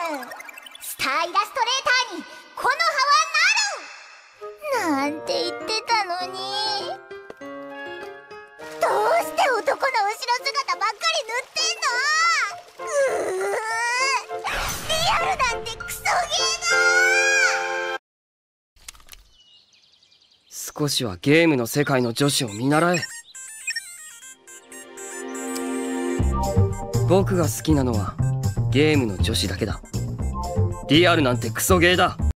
スターイラストレーターにこの葉はなるなんて言ってたのに、どうして男の後ろ姿ばっかり塗ってんの？リアルなんてクソゲーだ。 少しはゲームの世界の女子を見習え。僕が好きなのはゲームの女子だけだ。リアルなんてクソゲーだ。